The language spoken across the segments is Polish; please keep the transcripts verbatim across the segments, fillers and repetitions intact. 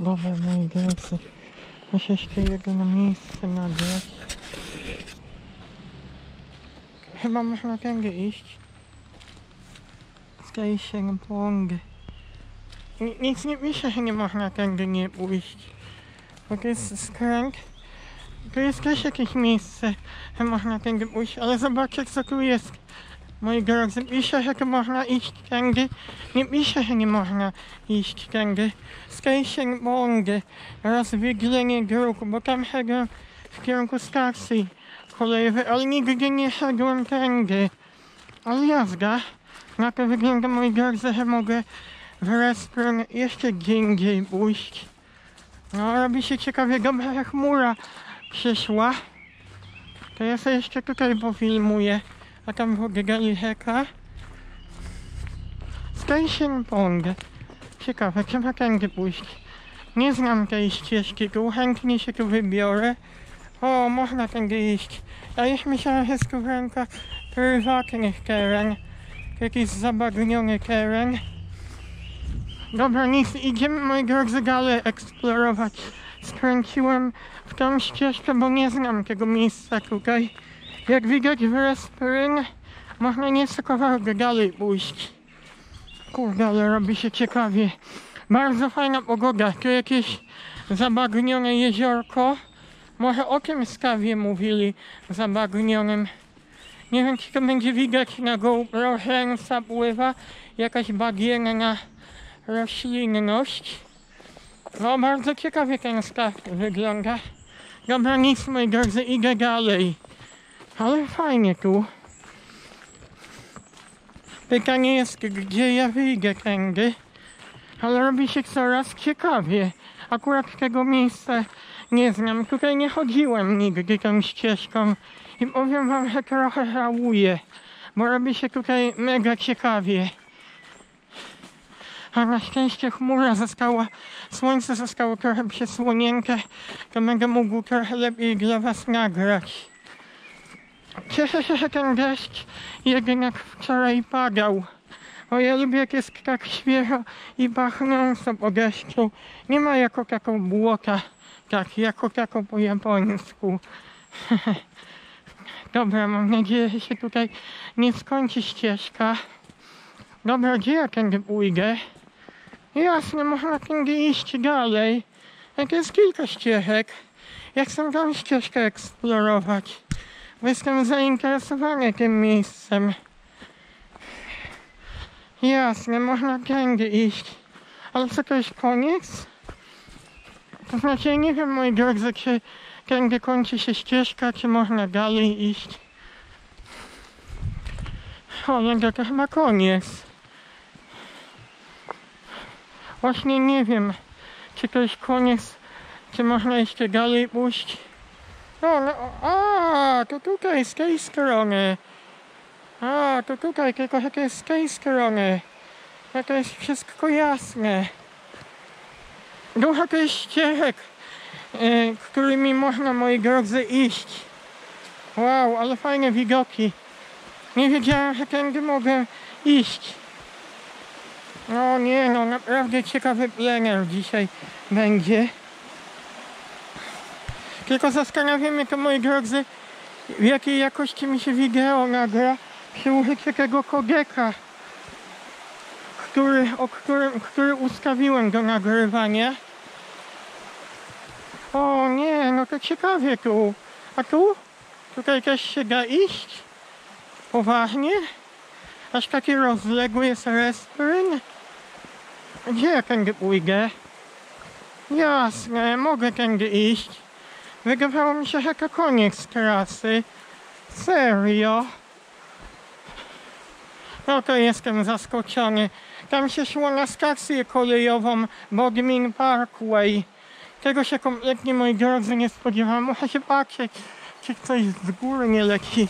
Dobra, moi drodzy, muszę jeszcze jedno miejsce nagrać. Chyba można tędy iść. Station Pong. Nic nie pisze, że nie można tędy nie pójść. Bo to jest skręt. Tu jest też jakieś miejsce, że można tędy pójść, ale zobaczcie co tu jest. Moi drodzy, pisze, że tu można iść tędy. Nie pisze, że nie można iść tędy. Station Pong. Rozwydlenie dróg, bo tam szedłem w kierunku stacji kolejowej, ale nigdy nie szedłem tędy. Ale jazda. Na to wygląda, moi drodzy, że mogę w Respring jeszcze gdzie indziej pójść. No, robi się ciekawie. Dobra, że chmura przyszła. To ja sobie jeszcze tutaj pofilmuję. A tam w oddali rzeka. Station Pong. Ciekawe, trzeba tędy pójść. Nie znam tej ścieżki tu, chętnie się tu wybiorę. O, można tędy iść. Ja już myślałem, że jest tu w rękach prywatnych teren. Jakiś zabagniony teren. Dobra, nic, idziemy, moi drodzy, dalej eksplorować. Skręciłem w tą ścieżkę, bo nie znam tego miejsca tutaj. Jak widać w Respring można nieco kawałek dalej pójść. Kurde, ale robi się ciekawie. Bardzo fajna pogoda, tu jakieś zabagnione jeziorko. Może o tym stawie mówili, zabagnionym. Nie wiem, czy to będzie widać na GoPro, ręca pływa, jakaś bagienna roślinność. No, bardzo ciekawie ten staw wygląda. Dobra, nic, moi drodzy, idę dalej. Ale fajnie tu. Pytanie jest, gdzie ja wyjdę tędy. Ale robi się coraz ciekawie. Akurat tego miejsca nie znam. Tutaj nie chodziłem nigdy tą ścieżką. I powiem wam, że trochę żałuję. Bo robi się tutaj mega ciekawie. A na szczęście chmura została, słońce zostało trochę przesłonięte. To będę mógł trochę lepiej dla was nagrać. Cieszę się, że ten deszcz jednak wczoraj padał. Bo ja lubię, jak jest tak świeżo i pachnąco po deszczu. Nie ma jako taką błota, tak, jako taką po japońsku. Dobra, mam nadzieję, że się tutaj nie skończy ścieżka. Dobra, gdzie ja tędy pójdę? Jasne, można tędy iść dalej. Jak jest kilka ścieżek. Ja chcę tą ścieżkę eksplorować. Bo jestem zainteresowany tym miejscem. Jasne, można tędy iść. Ale co, to jest koniec? To znaczy, ja nie wiem, moi drodzy, czy tędy kończy się ścieżka, czy można dalej iść. O, no to chyba koniec. Właśnie nie wiem, czy to jest koniec, czy można jeszcze dalej pójść. O, no, a, to tutaj, z tej strony. A, to tutaj, tylko że to jest z tej strony. No to jest wszystko jasne. Dużo to jest ścieżek, yy, którymi można, moi drodzy, iść. Wow, ale fajne widoki. Nie wiedziałem, że tędy mogę iść. No nie, no naprawdę ciekawy plener dzisiaj będzie. Tylko zastanawiam się, to, moi drodzy, w jakiej jakości mi się wideo nagra przy użyciu tego kodeka, który, o którym, który ustawiłem do nagrywania. O nie, no to ciekawie tu. A tu? Tutaj też się da iść? Poważnie? Aż taki rozległy jest Respring? Gdzie ja tędy pójdę? Jasne, mogę tędy iść. Wydawało mi się, że to koniec trasy. Serio? No to jestem zaskoczony. Tam się szło na stację kolejową Bodmin Parkway. Tego się kompletnie, moi drodzy, nie spodziewałem. Muszę się patrzeć, czy coś z góry nie leci.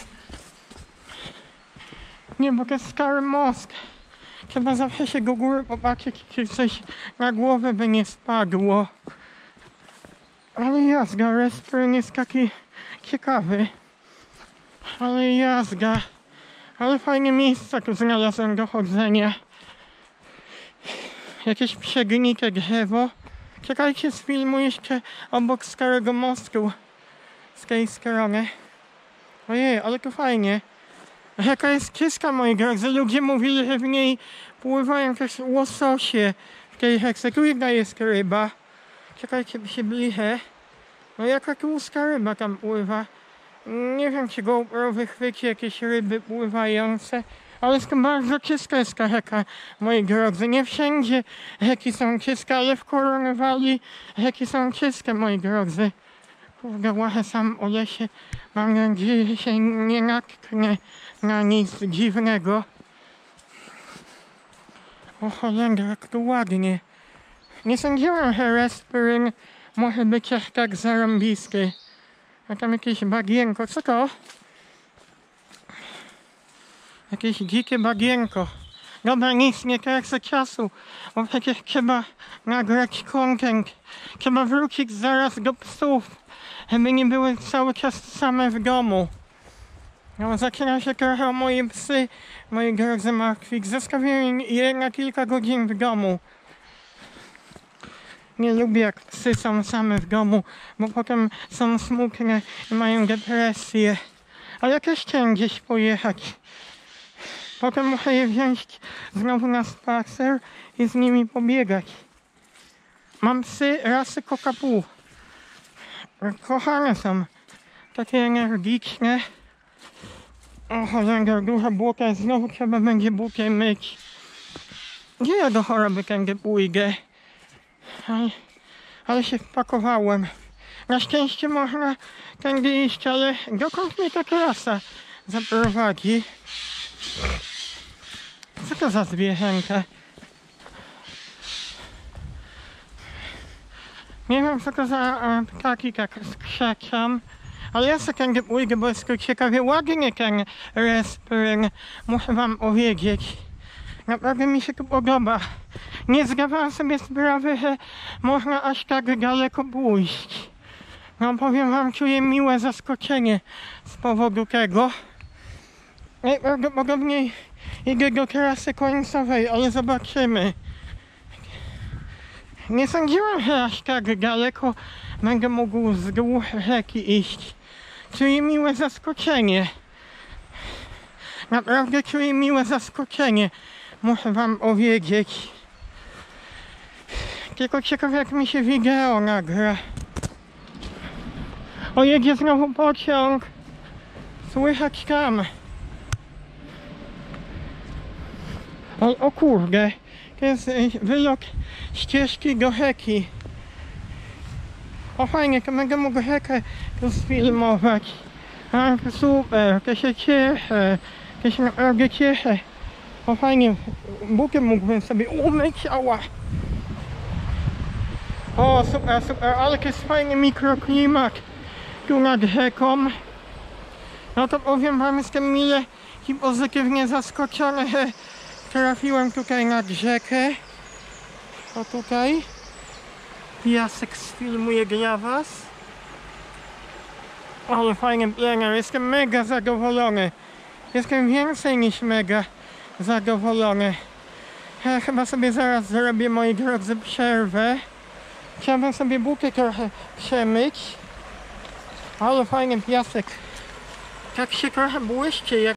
Nie, bo to jest stary most. Trzeba zawsze się do góry popatrzeć, czy coś na głowę by nie spadło. Ale jazda, Respring jest taki ciekawy. Ale jazda. Ale fajne miejsca tu znalazłem do chodzenia. Jakieś przegnite drzewo. Czekajcie, sfilmuję jeszcze obok Starego Mostu. Z tej strony. Ojej, ale to fajnie. Rzeka jest czysta, moi drodzy. Ludzie mówili, że w niej pływają też łososie. W tej rzece. Tu jedna jest ryba. Czekajcie, by się bliżej. No jaka tłusta ryba tam pływa. Nie wiem, czy GoPro wychwyci jakieś ryby pływające. Ale jest to bardzo czysta jest ta rzeka, moi drodzy. Nie wszędzie rzeki są czyste, ale w Koronwali rzeki są czyste, moi drodzy. Kurde, łażę sam o lesie. Mam nadzieję, że się nie natknę na nic dziwnego. O cholera, jak tu ładnie. Nie sądziłem, że Respiryn może być aż tak zarąbisty. A tam jakieś bagienko. Co to? Jakieś dzikie bagienko. Dobra, nic, nie tracę czasu, bo przecież trzeba nagrać content. Trzeba wrócić zaraz do psów, żeby nie były cały czas same w domu. No, zaczyna się trochę o moje psy, moi drodzy martwić. Zostawiłem je na kilka godzin w domu. Nie lubię, jak psy są same w domu, bo potem są smutne i mają depresję. Ale ja też chciałem gdzieś pojechać. Potem muszę je wziąć znowu na spacer i z nimi pobiegać. Mam psy rasy Cockapoo. Kochane są. Takie energiczne. O cholera, duża błota. Znowu trzeba będzie butę myć. Gdzie ja do choroby tędy pójdę? Ale, ale się wpakowałem. Na szczęście można tędy iść, ale dokąd mnie ta trasa zaprowadzi? Co to za zwierzęta? Nie wiem, co to za e, ptaki tak skrzeczą, ale ja sobie tędy pójdę, bo jest to ciekawie ładnie ten Respiryn. Muszę wam powiedzieć. Naprawdę mi się to podoba. Nie zdawałem sobie sprawy, że można aż tak daleko pójść. No powiem wam, czuję miłe zaskoczenie z powodu tego. Najprawdopodobniej idę do trasy końcowej, ale zobaczymy. Nie sądziłem, że aż tak daleko będę mógł wzdłuż rzeki iść. Czuję miłe zaskoczenie. Naprawdę czuję miłe zaskoczenie. Muszę wam powiedzieć. Tylko ciekawe, jak mi się wideo nagra. O, jedzie znowu pociąg. Słychać tam. O, o kurde, to jest wylot ścieżki do rzeki. O fajnie, to będę mógł rzekę tu sfilmować. A, to super, to się cieszę, to się naprawdę cieszę. O fajnie, bukiem mógłbym sobie umyć, ała. O super, super, ale to jest fajny mikroklimat tu nad rzeką. No to powiem wam, jestem mile i pozytywnie zaskoczony, że trafiłem tutaj nad rzekę. O tutaj. Piasek sfilmuję dla was. Ale fajny plener, jestem mega zadowolony. Jestem więcej niż mega zadowolony. Ja chyba sobie zaraz zrobię, moi drodzy, przerwę. Chciałbym sobie buty trochę przemyć. Ale fajny piasek. Tak się trochę błyszczy, jak